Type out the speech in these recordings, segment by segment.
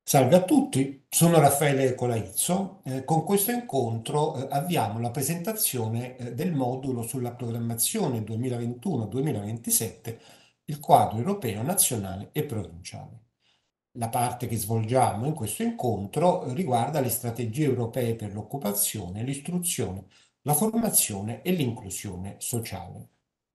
Salve a tutti, sono Raffaele Colaizzo. Con questo incontro avviamo la presentazione del modulo sulla programmazione 2021-2027, il quadro europeo nazionale e provinciale. La parte che svolgiamo in questo incontro riguarda le strategie europee per l'occupazione, l'istruzione, la formazione e l'inclusione sociale.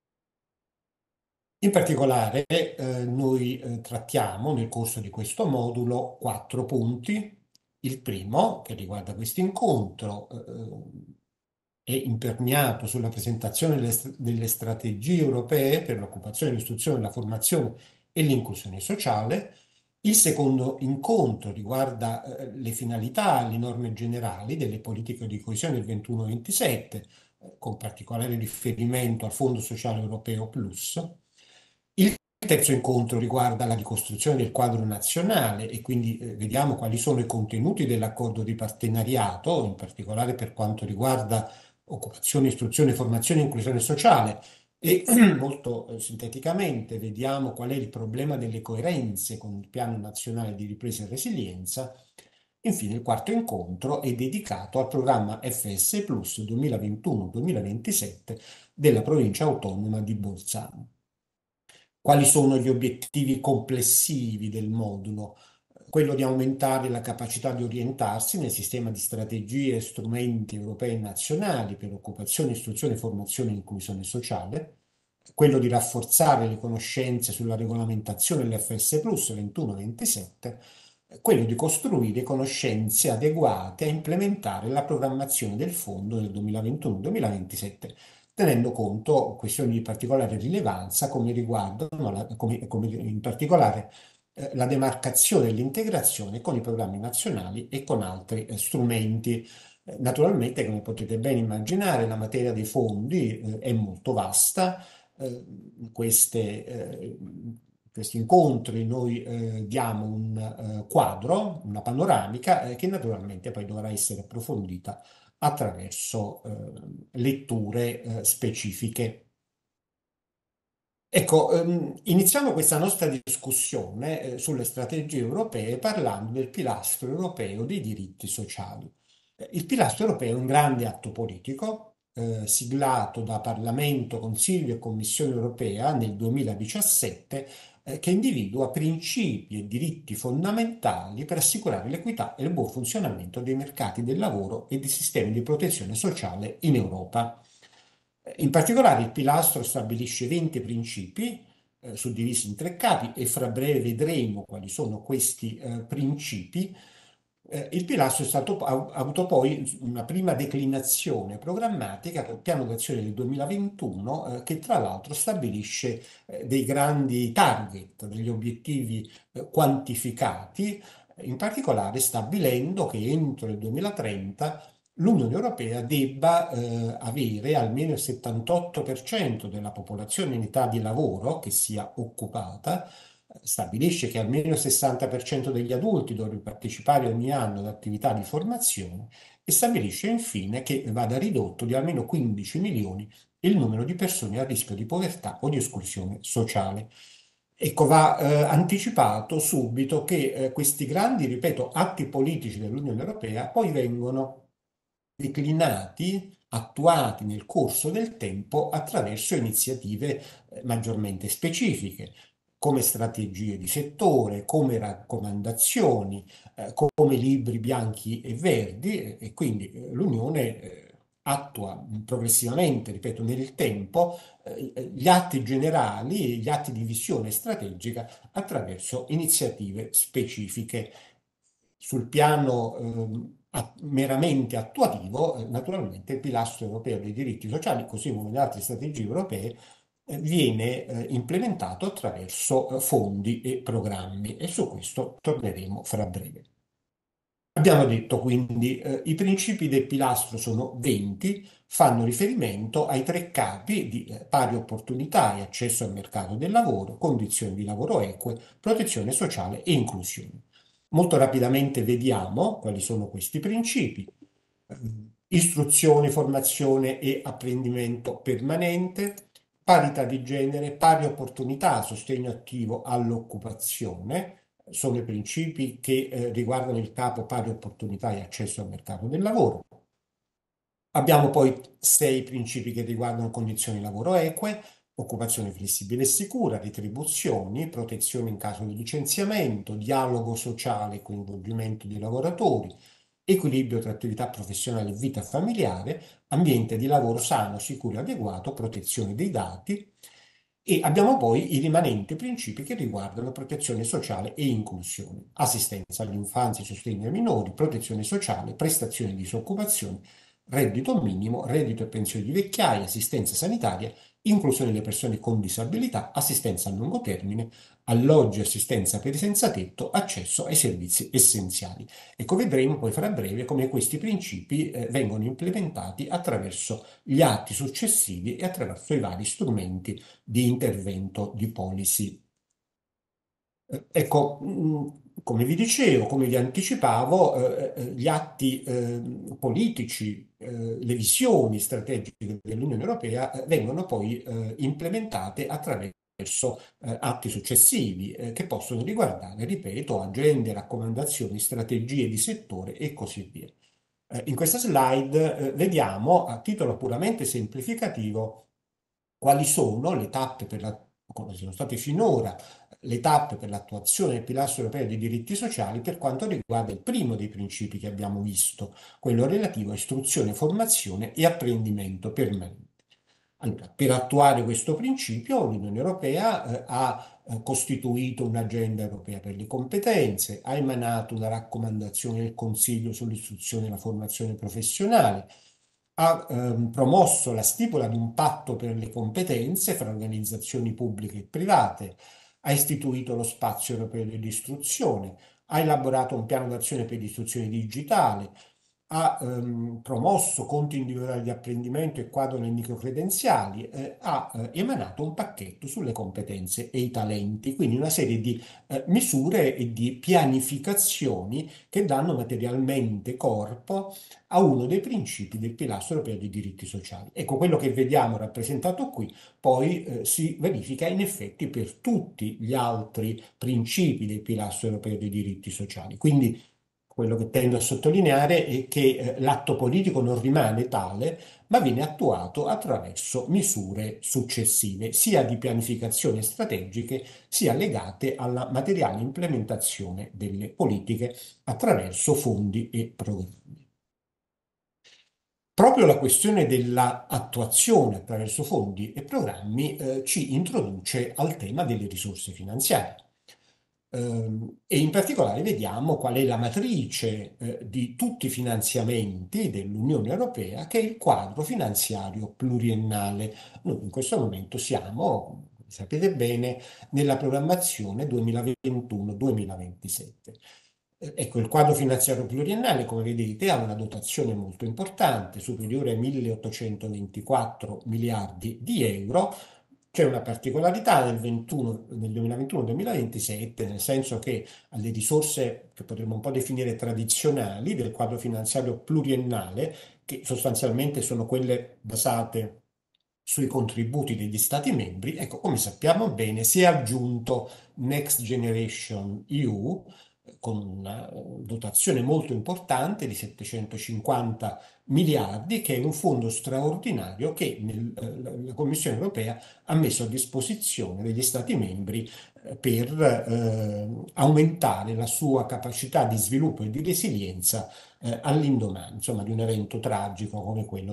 In particolare, noi trattiamo nel corso di questo modulo quattro punti. Il primo, che riguarda questo incontro, è imperniato sulla presentazione delle strategie europee per l'occupazione, l'istruzione, la formazione e l'inclusione sociale. Il secondo incontro riguarda le finalità, le norme generali delle politiche di coesione del 21-27, con particolare riferimento al Fondo Sociale Europeo Plus. Il terzo incontro riguarda la ricostruzione del quadro nazionale e quindi vediamo quali sono i contenuti dell'accordo di partenariato, in particolare per quanto riguarda occupazione, istruzione, formazione e inclusione sociale. E molto sinteticamente vediamo qual è il problema delle coerenze con il Piano Nazionale di Ripresa e Resilienza. Infine, il quarto incontro è dedicato al programma FS Plus 2021-2027 della provincia autonoma di Bolzano. Quali sono gli obiettivi complessivi del modulo? Quello di aumentare la capacità di orientarsi nel sistema di strategie e strumenti europei e nazionali per occupazione, istruzione, formazione e inclusione sociale, quello di rafforzare le conoscenze sulla regolamentazione dell'FS Plus 21-27, quello di costruire conoscenze adeguate a implementare la programmazione del fondo nel 2021-2027, tenendo conto questioni di particolare rilevanza come riguardano come in particolare la demarcazione e l'integrazione con i programmi nazionali e con altri strumenti. Naturalmente, come potete ben immaginare, la materia dei fondi è molto vasta. Questi incontri noi diamo un quadro, una panoramica che naturalmente poi dovrà essere approfondita attraverso letture specifiche. Ecco, iniziamo questa nostra discussione sulle strategie europee parlando del pilastro europeo dei diritti sociali. Il pilastro europeo è un grande atto politico siglato da Parlamento, Consiglio e Commissione europea nel 2017 che individua principi e diritti fondamentali per assicurare l'equità e il buon funzionamento dei mercati del lavoro e dei sistemi di protezione sociale in Europa. In particolare il pilastro stabilisce 20 principi suddivisi in tre capi e fra breve vedremo quali sono questi principi. Il pilastro ha avuto poi una prima declinazione programmatica col piano d'azione del 2021 che tra l'altro stabilisce dei grandi target, degli obiettivi quantificati, in particolare stabilendo che entro il 2030 l'Unione Europea debba avere almeno il 78% della popolazione in età di lavoro che sia occupata, stabilisce che almeno il 60% degli adulti dovrebbe partecipare ogni anno ad attività di formazione e stabilisce infine che vada ridotto di almeno 15 milioni il numero di persone a rischio di povertà o di esclusione sociale. Ecco, va anticipato subito che questi grandi, ripeto, atti politici dell'Unione Europea poi vengono declinati, attuati nel corso del tempo attraverso iniziative maggiormente specifiche, come strategie di settore, come raccomandazioni, come libri bianchi e verdi, e quindi l'Unione attua progressivamente, ripeto, nel tempo, gli atti generali, gli atti di visione strategica attraverso iniziative specifiche. Sul piano meramente attuativo, naturalmente il pilastro europeo dei diritti sociali, così come le altre strategie europee, viene implementato attraverso fondi e programmi e su questo torneremo fra breve. Abbiamo detto quindi i principi del pilastro sono 20, fanno riferimento ai tre capi di pari opportunità e accesso al mercato del lavoro, condizioni di lavoro eque, protezione sociale e inclusione. Molto rapidamente vediamo quali sono questi principi. Istruzione, formazione e apprendimento permanente, parità di genere, pari opportunità, sostegno attivo all'occupazione, sono i principi che riguardano il capo pari opportunità e accesso al mercato del lavoro. Abbiamo poi 6 principi che riguardano condizioni di lavoro eque, occupazione flessibile e sicura, retribuzioni, protezione in caso di licenziamento, dialogo sociale e coinvolgimento dei lavoratori, equilibrio tra attività professionale e vita familiare, ambiente di lavoro sano, sicuro e adeguato, protezione dei dati. E abbiamo poi i rimanenti principi che riguardano protezione sociale e inclusione, assistenza all'infanzia e sostegno ai minori, protezione sociale, prestazioni di disoccupazione, reddito minimo, reddito e pensione di vecchiaia, assistenza sanitaria, inclusione delle persone con disabilità, assistenza a lungo termine, alloggi e assistenza per i senza tetto, accesso ai servizi essenziali. Ecco, vedremo poi fra breve come questi principi vengono implementati attraverso gli atti successivi e attraverso i vari strumenti di intervento di policy. Ecco, come vi dicevo, come vi anticipavo, gli atti politici, le visioni strategiche dell'Unione Europea vengono poi implementate attraverso atti successivi che possono riguardare, ripeto, agende, raccomandazioni, strategie di settore e così via. In questa slide vediamo a titolo puramente semplificativo quali sono le tappe come sono state finora le tappe per l'attuazione del pilastro europeo dei diritti sociali per quanto riguarda il primo dei principi che abbiamo visto, quello relativo a istruzione, formazione e apprendimento permanente. Allora, per attuare questo principio, l'Unione Europea ha costituito un'agenda europea per le competenze, ha emanato una raccomandazione del Consiglio sull'istruzione e la formazione professionale, ha promosso la stipula di un patto per le competenze fra organizzazioni pubbliche e private, ha istituito lo spazio europeo dell'istruzione, ha elaborato un piano d'azione per l'istruzione digitale, ha promosso conti individuali di apprendimento e quadro nelle microcredenziali, ha emanato un pacchetto sulle competenze e i talenti, quindi una serie di misure e di pianificazioni che danno materialmente corpo a uno dei principi del pilastro europeo dei diritti sociali. Ecco, quello che vediamo rappresentato qui poi si verifica in effetti per tutti gli altri principi del pilastro europeo dei diritti sociali. Quindi quello che tendo a sottolineare è che l'atto politico non rimane tale, ma viene attuato attraverso misure successive, sia di pianificazione strategiche, sia legate alla materiale implementazione delle politiche attraverso fondi e programmi. Proprio la questione dell'attuazione attraverso fondi e programmi ci introduce al tema delle risorse finanziarie. E in particolare vediamo qual è la matrice di tutti i finanziamenti dell'Unione Europea, che è il quadro finanziario pluriennale. Noi in questo momento siamo, come sapete bene, nella programmazione 2021-2027. Ecco, il quadro finanziario pluriennale, come vedete, ha una dotazione molto importante, superiore ai 1.824 miliardi di euro. C'è una particolarità nel 2021-2027, nel senso che alle risorse che potremmo un po' definire tradizionali del quadro finanziario pluriennale, che sostanzialmente sono quelle basate sui contributi degli Stati membri, ecco, come sappiamo bene, si è aggiunto Next Generation EU con una dotazione molto importante di 750 miliardi, che è un fondo straordinario che la Commissione europea ha messo a disposizione degli Stati membri per aumentare la sua capacità di sviluppo e di resilienza all'indomani, insomma, di un evento tragico come quello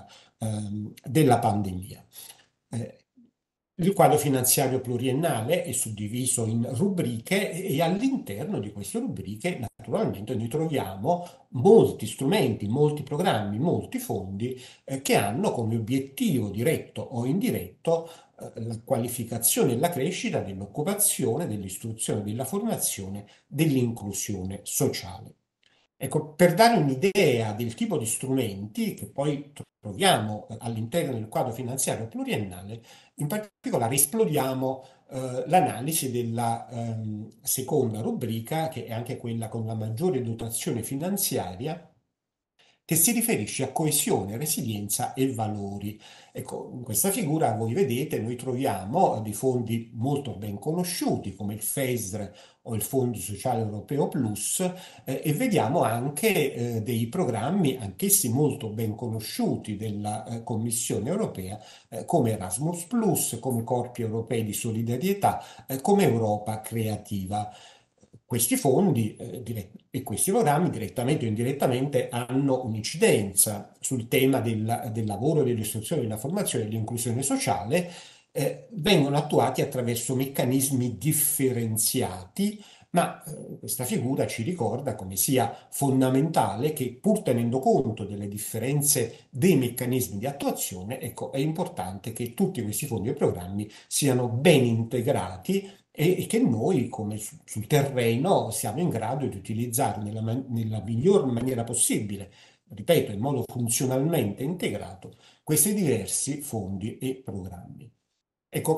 della pandemia. Eh, il quadro finanziario pluriennale è suddiviso in rubriche e all'interno di queste rubriche naturalmente noi troviamo molti strumenti, molti programmi, molti fondi che hanno come obiettivo diretto o indiretto la qualificazione e la crescita dell'occupazione, dell'istruzione, della formazione, dell'inclusione sociale. Ecco, per dare un'idea del tipo di strumenti che poi troviamo all'interno del quadro finanziario pluriennale, in particolare esploriamo l'analisi della seconda rubrica, che è anche quella con la maggiore dotazione finanziaria, che si riferisce a coesione, resilienza e valori. Ecco, in questa figura voi vedete, noi troviamo dei fondi molto ben conosciuti come il FESR o il Fondo Sociale Europeo Plus, e vediamo anche dei programmi, anch'essi molto ben conosciuti della Commissione europea, come Erasmus Plus, come Corpi Europei di Solidarietà, come Europa Creativa. Questi fondi e questi programmi, direttamente o indirettamente, hanno un'incidenza sul tema del lavoro, dell'istruzione, della formazione e dell'inclusione sociale, vengono attuati attraverso meccanismi differenziati, ma questa figura ci ricorda come sia fondamentale che, pur tenendo conto delle differenze dei meccanismi di attuazione, ecco, è importante che tutti questi fondi e programmi siano ben integrati e che noi, come sul terreno, siamo in grado di utilizzare nella miglior maniera possibile, ripeto, in modo funzionalmente integrato, questi diversi fondi e programmi. Ecco,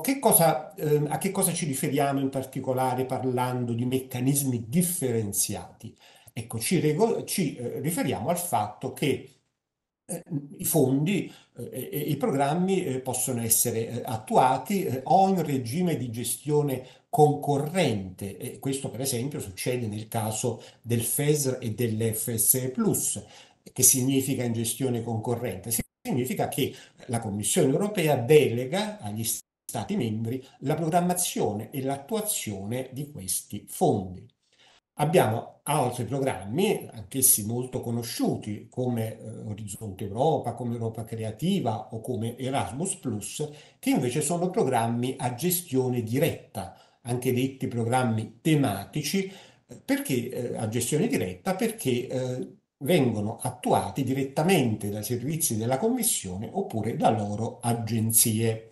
a che cosa ci riferiamo in particolare parlando di meccanismi differenziati? Ecco, riferiamo al fatto che eh, i fondi e i programmi possono essere attuati o in regime di gestione concorrente, e questo per esempio succede nel caso del FESR e dell'FSE Plus. Che significa in gestione concorrente? Significa che la Commissione europea delega agli Stati membri la programmazione e l'attuazione di questi fondi. Abbiamo altri programmi, anch'essi molto conosciuti, come Orizzonte Europa, come Europa Creativa o come Erasmus Plus, che invece sono programmi a gestione diretta, anche detti programmi tematici, perché a gestione diretta? Perché vengono attuati direttamente dai servizi della Commissione oppure da loro agenzie.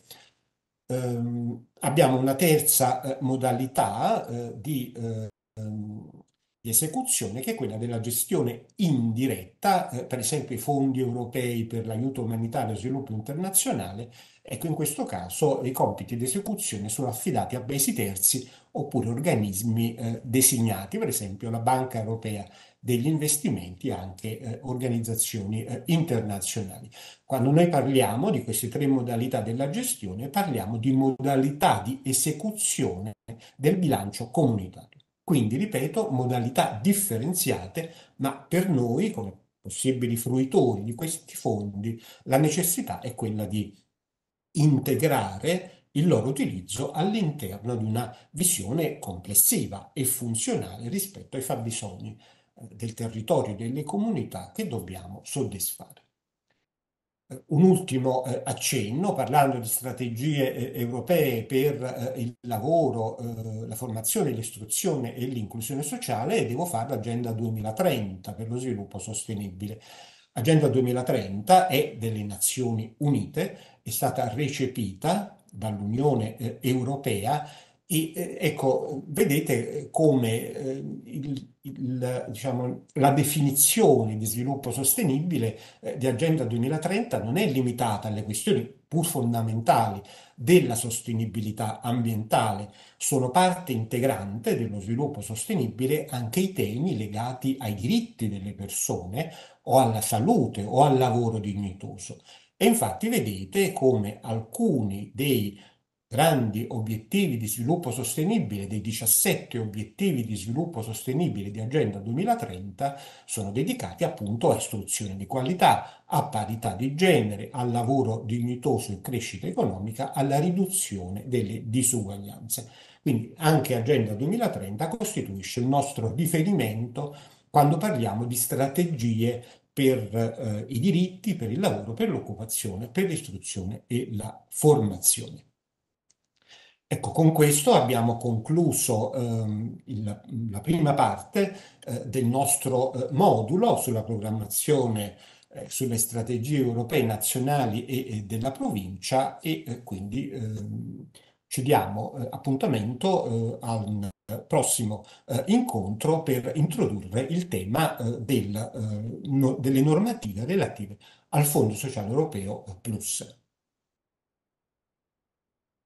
Abbiamo una terza modalità di esecuzione, che è quella della gestione indiretta, per esempio i fondi europei per l'aiuto umanitario e sviluppo internazionale. Ecco, in questo caso i compiti di esecuzione sono affidati a paesi terzi oppure organismi designati, per esempio la Banca Europea degli investimenti e anche organizzazioni internazionali. Quando noi parliamo di queste tre modalità della gestione, parliamo di modalità di esecuzione del bilancio comunitario. Quindi, ripeto, modalità differenziate, ma per noi, come possibili fruitori di questi fondi, la necessità è quella di integrare il loro utilizzo all'interno di una visione complessiva e funzionale rispetto ai fabbisogni del territorio e delle comunità che dobbiamo soddisfare. Un ultimo accenno, parlando di strategie europee per il lavoro, la formazione, l'istruzione e l'inclusione sociale, devo fare l'Agenda 2030 per lo sviluppo sostenibile. Agenda 2030 è delle Nazioni Unite, è stata recepita dall'Unione Europea e ecco, vedete come diciamo, la definizione di sviluppo sostenibile di Agenda 2030 non è limitata alle questioni pur fondamentali della sostenibilità ambientale, sono parte integrante dello sviluppo sostenibile anche i temi legati ai diritti delle persone o alla salute o al lavoro dignitoso. E infatti vedete come alcuni dei grandi obiettivi di sviluppo sostenibile, dei 17 obiettivi di sviluppo sostenibile di Agenda 2030, sono dedicati appunto a istruzione di qualità, a parità di genere, al lavoro dignitoso e crescita economica, alla riduzione delle disuguaglianze. Quindi anche Agenda 2030 costituisce il nostro riferimento quando parliamo di strategie per i diritti, per il lavoro, per l'occupazione, per l'istruzione e la formazione. Ecco, con questo abbiamo concluso la prima parte del nostro modulo sulla programmazione, sulle strategie europee nazionali e della provincia e quindi ci diamo appuntamento al prossimo incontro per introdurre il tema delle normative relative al Fondo Sociale Europeo Plus.